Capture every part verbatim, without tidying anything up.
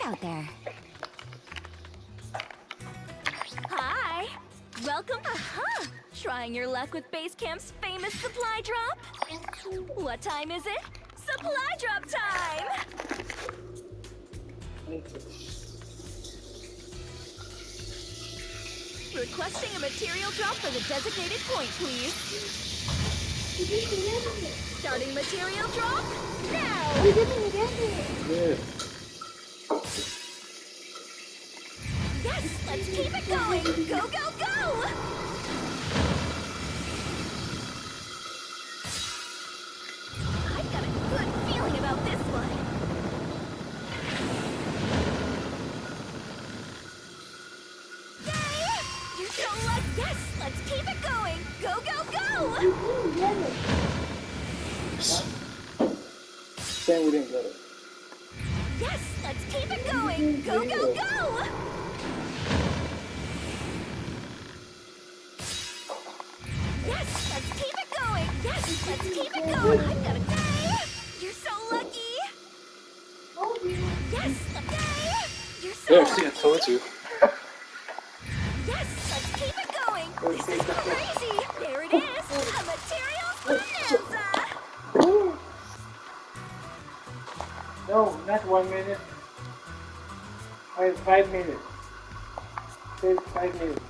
out there. Hi! Welcome. Aha! Trying your luck with Base Camp's famous supply drop? What time is it? Supply drop time! Requesting a material drop for the designated point, please. Starting material drop now! Yeah. Yes, let's keep it going! Go, go, go! I've got a good feeling about this one. Yay! You're so lucky! Yes, let's keep it going! Go, go, go! Saying we didn't get it. Yes, let's keep it going! Go, go, go! Yes, let's keep it going! Yes, let's keep it going! I've got a day! You're so lucky! Yes, okay! You're so Yeah, lucky! see, I told you. Yes, let's keep it going! This is crazy! There it is! A materials bonanza! No, not one minute. Five, five minutes. Say five minutes.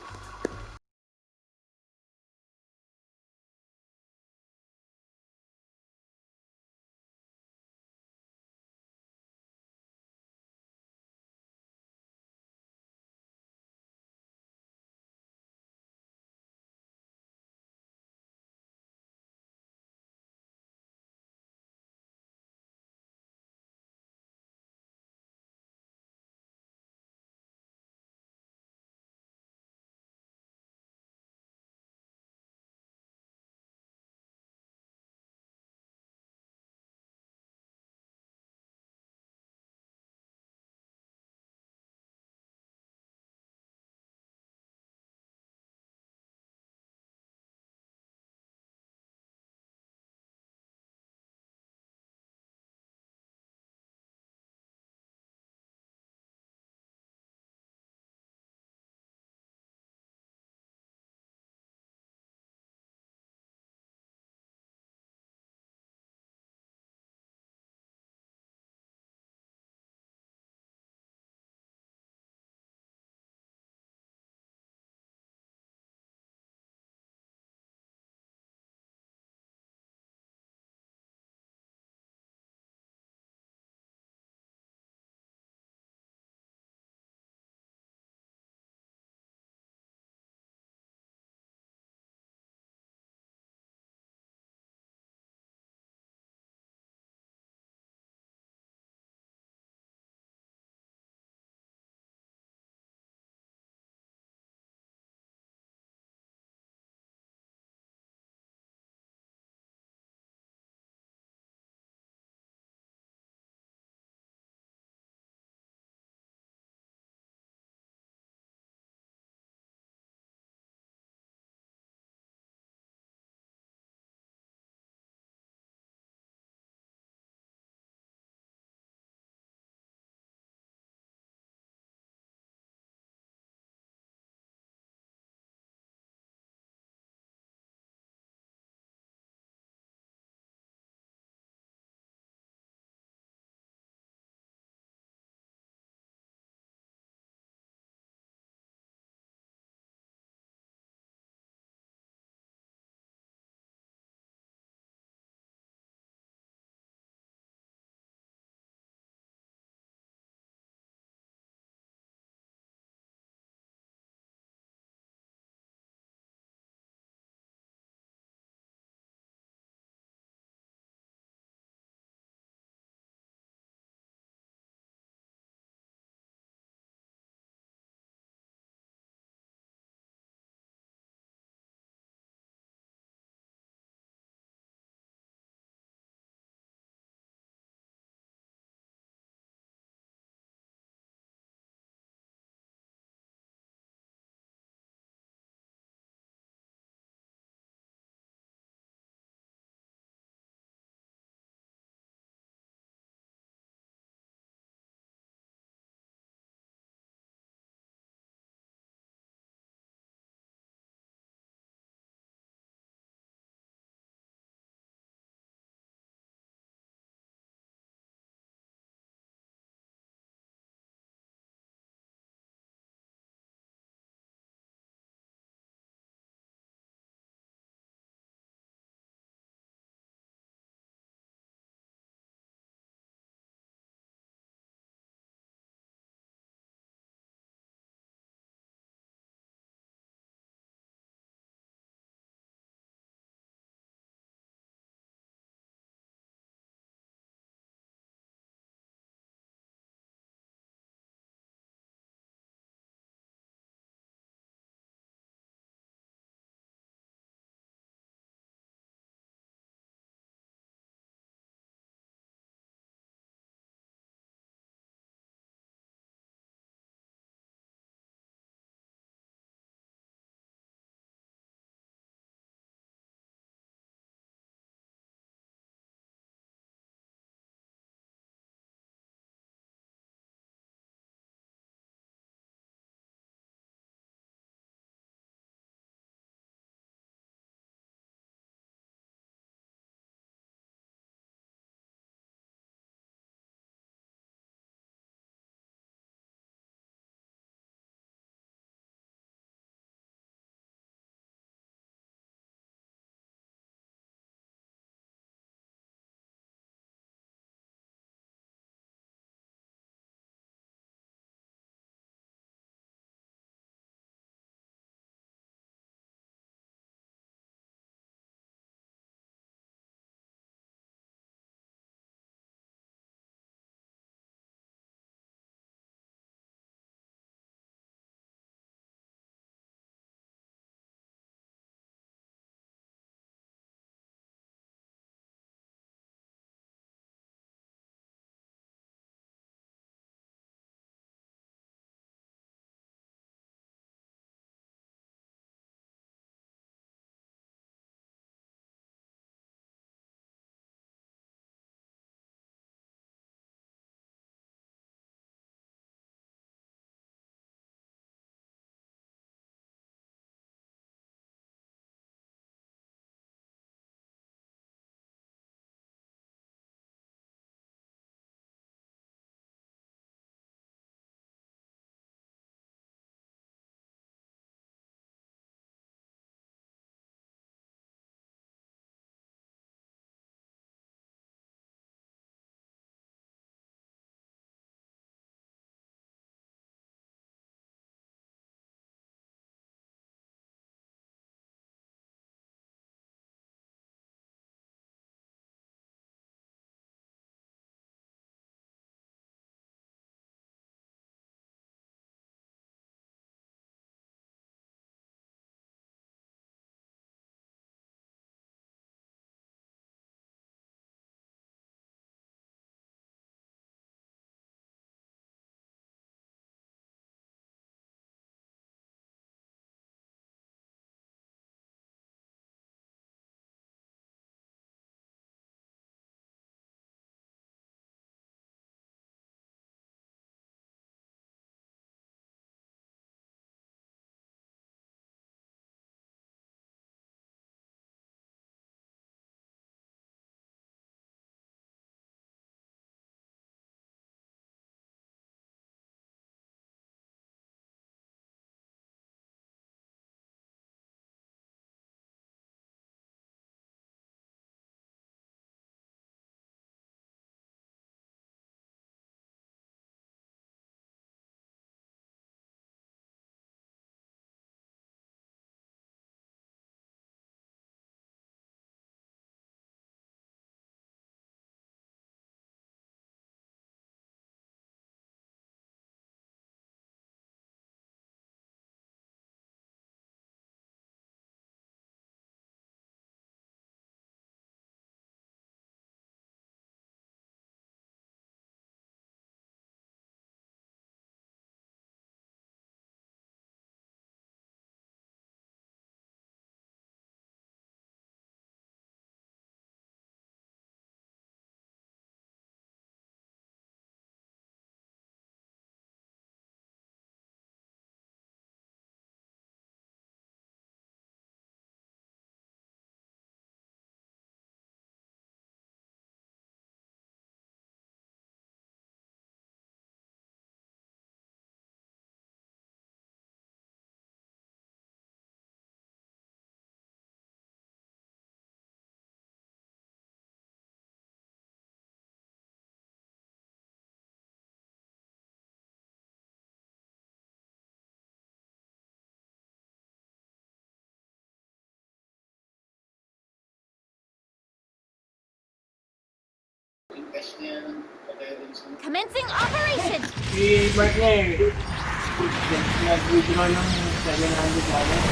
Commencing operation! Si Mark na eh. Nag-withdraw ng seven hundred dollars.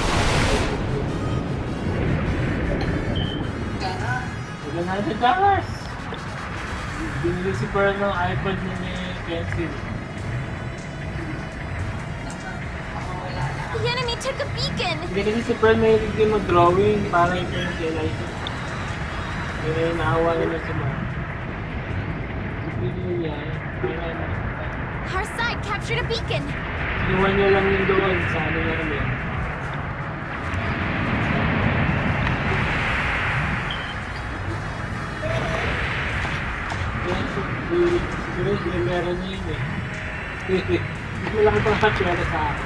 seven hundred dollars! Binili si Pearl ng iPod niya ni Pencil. The enemy took a beacon! Hindi kasi si Pearl may hindi mag-drawing para yung Pencil. Kaya naawa naman si Mark. Hindi niya eh. Our side captured a beacon! Iwan niya lang yung doon sa ano namin. Siguro hindi meron niya yun eh. Hindi mo lang ito nakatwera sa akin.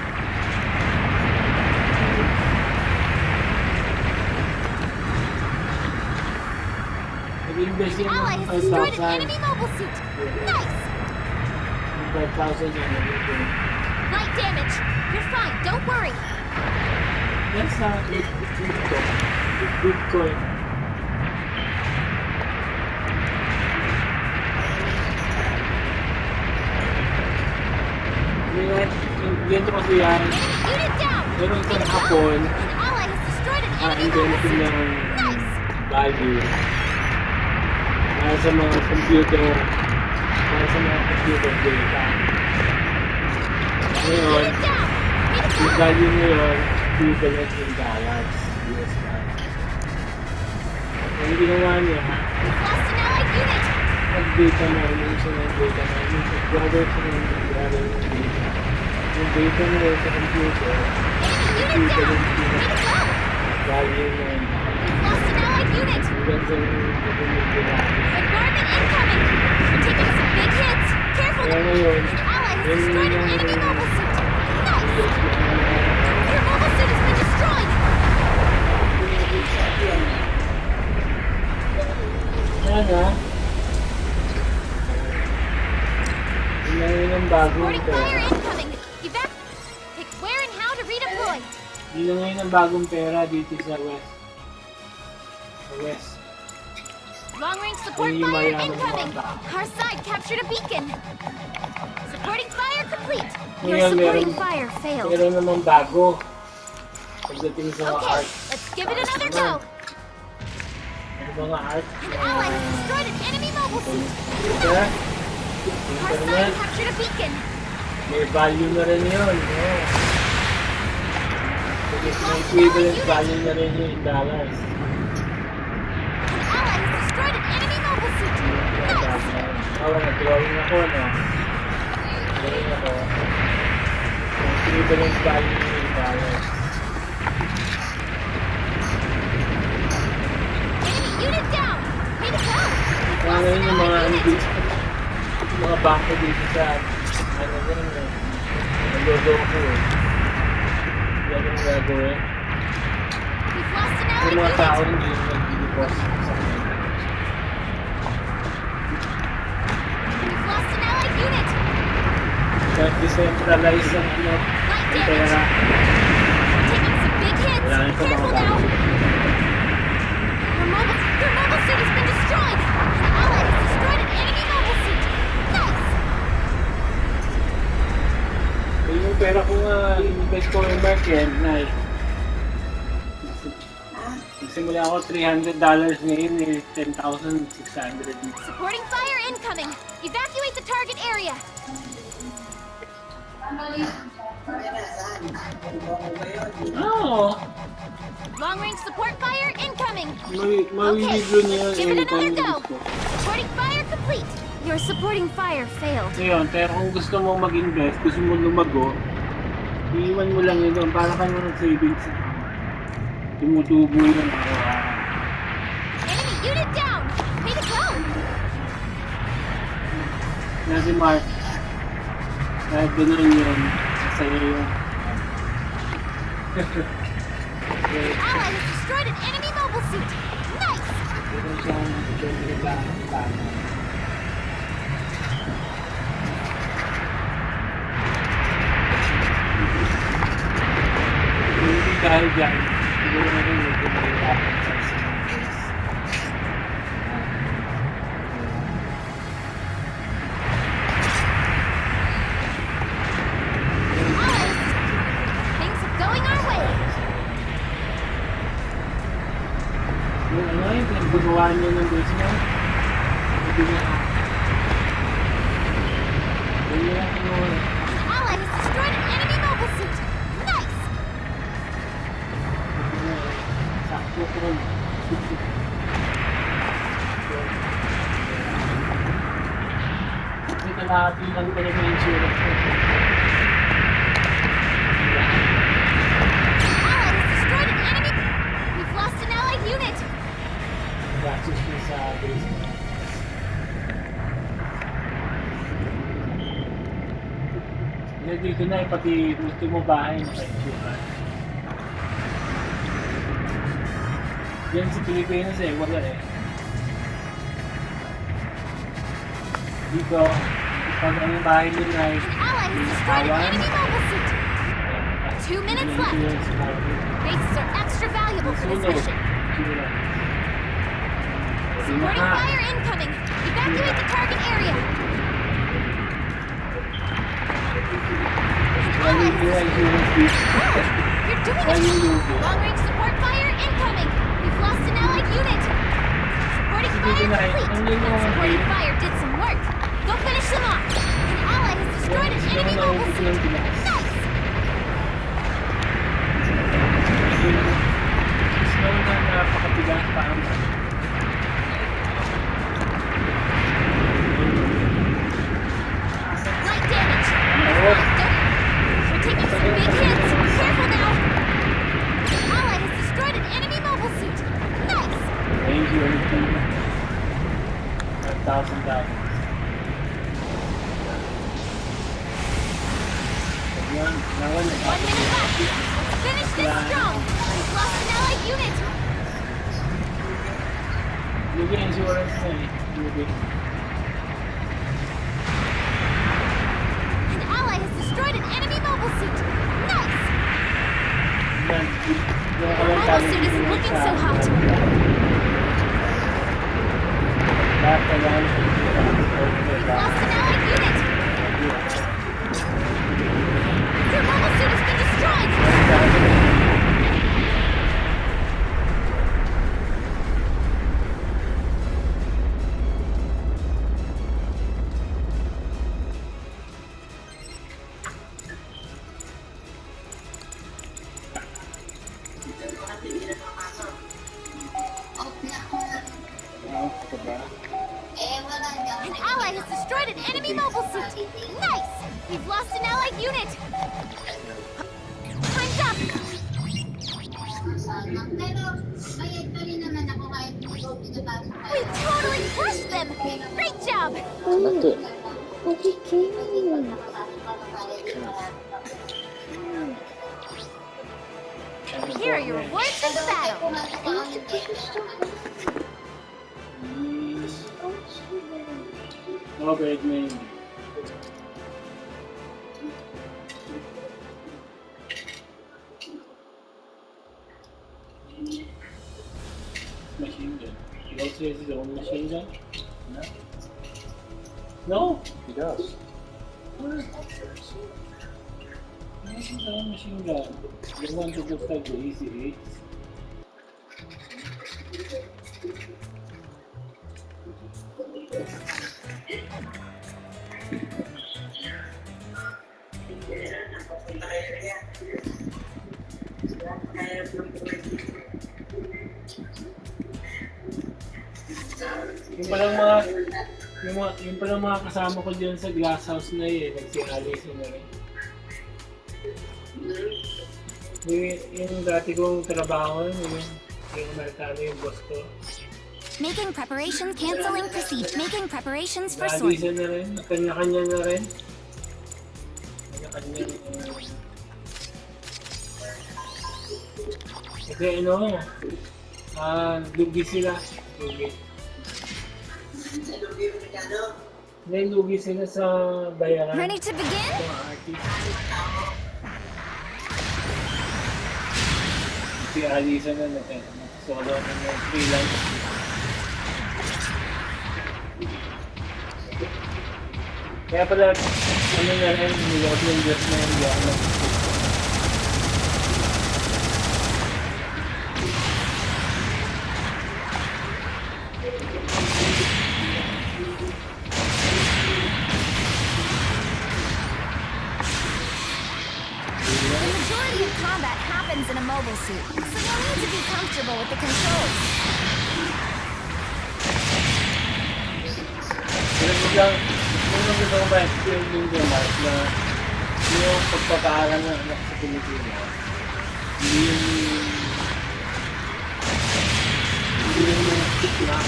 Nag-invest yun Ally ng has five destroyed an thousand. enemy mobile suit! Nice! five thousand yun. Light damage! You're fine, don't worry! That's not Bitcoin. Bitcoin. Ganito kasi yan. Unit down! Pero isang hapon, An ally has destroyed an ah, enemy mobile invento suit! ng Nice! value. Para sa mga computer, para sa mga computer data. Ngayon, Unit down! Need to yung go! value ngayon, equivalent in dollars, U S dollars. Ang ginawa niya, We've lost an allied unit! nag-data mining siya ng data mining. Gather siya ng gather ng data. Yung data na yun sa computer, Enemy unit down! equivalent in Need to go! value ng We've lost an allied unit! hanggang sa yung computer value. Bombardment incoming! We're taking some big hits! Careful! Kaya ngayon, An ally has yun destroyed an yung enemy mobile suit! Nice! Your mobile suit has been destroyed! yan ha. Yun na yun ang bagong Boarding fire pera. incoming! Evac... Pick where and how to redeploy! Yun na ngayon ang bagong pera dito sa west. Sa west. Long range support Yun yung fire mayaman incoming! mga tao. Our side captured a beacon! Supporting fire complete! Your Ngayon, supporting meron- fire failed. Meron naman bago. Pagdating sa mga Okay, art. let's give it another go! Ano mga art? An ally has destroyed an enemy mobile suit! Computer. Our side Internet. captured a beacon! May value na rin yun. No? Kasi may equivalent value na rin yun in dollars. An ally has destroyed an enemy mobile suit! Nice! Oo, nag-drawing ako, no? Drawing ako. May equivalent value in dollars. Enemy unit down! Way to go! We've Kaya lost ngayon an yung mga allied ano unit! dito, mga bangko dito sa ano ganun eh. Nalogo ko eh. Yan yung gagawin. We've lost an Yung allied mga tao unit! hindi yung nag-deposit sa kanila. We've lost an allied unit! Kahit decentralize ang ano, Light yung damage! pera. Taking some big hits! Wala nang Careful mga now! bangko. Your mobile, your mobile suit has been destroyed! An ally has destroyed an enemy mobile suit! Nice! Eh, yung pera ko nga, invest ko yung mark yan, na nagsimula ako three hundred dollars ngayon eh, ten thousand six hundred. Supporting fire incoming! Evacuate the target area! Oo, Long range support fire incoming! may Okay, mawiliblo niya let's give it another anytime go! gusto. Supporting fire complete! Your supporting fire failed. Ngayon, pero kung gusto mong mag-invest, gusto mong lumago, iiwan mo lang yun doon para ka naman savings. Tumutubo yun ang araw-araw. Enemy unit down! Way to go! Kaya si Mark, kahit gano'n yun, sa'yo yun. An ally has destroyed an enemy mobile suit! Nice! Meron siyang siyempre lang. Hindi dahil dyan, siguro na rin medyo mahirapan sa singles. babaan niya ng base mo. Hindi niya. Hindi niya kinuha. Ally has destroyed an enemy mobile suit. Nice! Sakto ko rin. Kasi kalahatihan ko na yung insurance ko. Ally has destroyed an enemy. We've lost an allied unit. Gasos niya sa base mo. Hindi dito na, pati gusto mo bahay naka-insurance. Yan sa Pilipinas eh, wala eh. Dito, pag ang bahay nila ay Ally has destroyed an enemy mobile suit. Two minutes left. Bases are extra valuable for this mission. Supporting fire incoming. Evacuate the target area. Ally has destroyed. You're doing it. Long-range support fire incoming. We've lost an allied unit. Supporting fire complete. Supporting fire did some work. Go finish them off. An ally has destroyed an enemy mobile suit. Nice. Snow na napakatigas pa ang Light damage. We're taking some big hits. Careful now. An ally has destroyed an enemy mobile suit. Nice. Thank you, everything. one thousand dollars. One minute left. Finish this strong. We've lost an allied unit. You get insurance na eh. You get. An ally has destroyed an enemy mobile suit. Nice. The mobile suit isn't looking so hot. We've lost an allied unit. Your mobile suit has been destroyed. An ally has destroyed an enemy mobile suit. Nice. We've lost an allied unit. Time's up. We totally crushed them. Great job. Here are your rewards for the battle. Oh, great name. Machine gun. He also has his own machine gun? No. No? He does. What? He has his own machine gun. The one that looks like the Easy eight. Yung palang mga yung, mga, yung palang mga kasama ko dyan sa glass house na yun, nagsi-alis na rin. Yung, yung dati kong trabaho, yung, yung Amerikano yung boss ko. Making preparations, canceling procedure. Making preparations for Nag-alis sorting. na rin, kanya-kanya na rin. Kanya-kanya rin. Kasi ano, ah, lugi sila. Lugi. May lugi sila sa bayaran. Ready to begin? Sa mga artist. Si Alisa na nag-solo na may freelance. Kaya pala, ano na rin, nilog ng Diyos na yung gano'n. majority of combat happens in a mobile suit, so you'll need to be comfortable with the controls. Pero biglang, yung gusto ko ma-explain yung Mark na yung pagpapaaral ng anak sa Pilipinas, hindi yung hindi yung yung stick lang.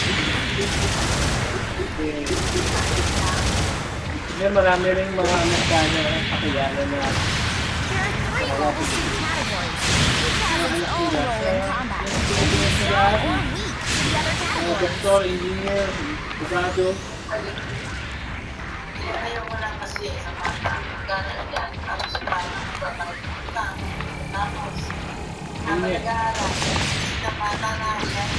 May marami rin mga Amerikano na kakilala na There are three mobile suit categories. Each has its own role in combat. And be strong or weak to the other mga categories. doktor, engineer, abogado. Ayaw mo lang kasi sa bata. Gano'n yan. Tapos parang magpapalitan ka. Tapos, ang nag-aaral. Sa bata na yan.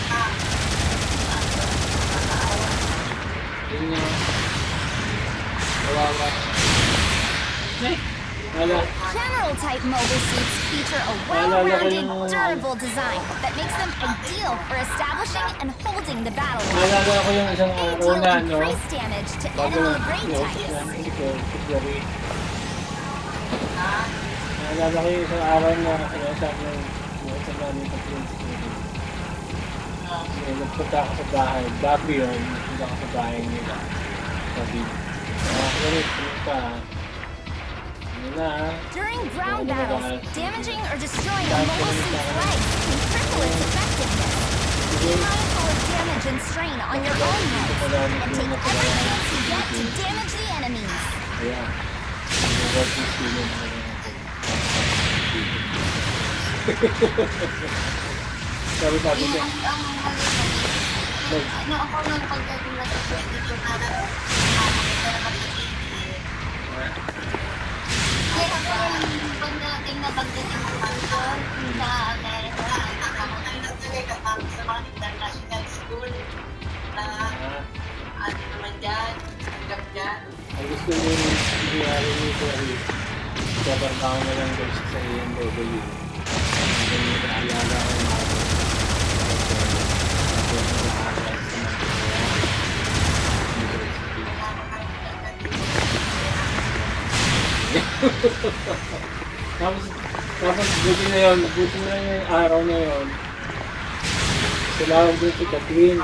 Yun nga. Kawawa. Ay! Wala. General type mobile suits feature a well-rounded, durable design that makes them ideal for establishing and holding the battle line. Naalala ko yung isang They araw deal na, no? increased damage to Bago enemy na, brain no? types. Security. Naalala ko yung isang araw na kinasama yung isang namin sa security. Nagpunta ako sa bahay. Bago yun, nagpunta ako sa bahay nila. Sabi, ah, ulit, pumunta. Ano na, During ground battles, damaging or destroying a mobile suit's legs can cripple its effectiveness. Be mindful of damage and strain on your own health, and take every chance you get to damage the enemies. kaya, working student na rin ako. Sabi sabi ko, Ang ang ano ako nung pagdagulat ko dito na nakakita naman sa T V. Kaya ako yung pagdating na pagdating ng Bangkok sa Amerika, ako na yung nagtagay kasama sa mga international school na ano naman dyan, hanggang dyan. ang gusto mo yung nangyari nito ay kabarbaho na lang daw sa A M W. Ang ganyan na alala ko na ako. Tapos nag-aaral sa Montreal. Tapos, tapos buti na yun, buti na yung araw na yun. Salawag doon si Catherine.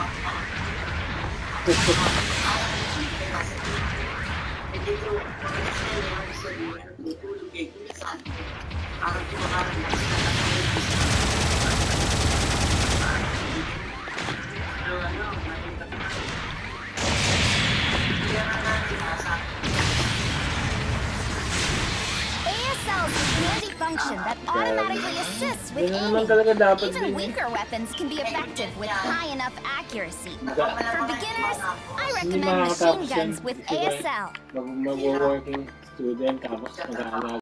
Dito, mga sabihin, tutulog kayo kung saan. Parang kumakaroon na sila ng Pero ano, makita ko. Kaya nga natin nasa A S L's handy function that automatically assists with Ganun naman aiming. talaga dapat Even din. weaker weapons can be effective with high enough accuracy. Da- For beginners, I Hindi recommend makakatapos machine yan, guns with diba? A S L. Mag- mag-working student tapos mag-aaral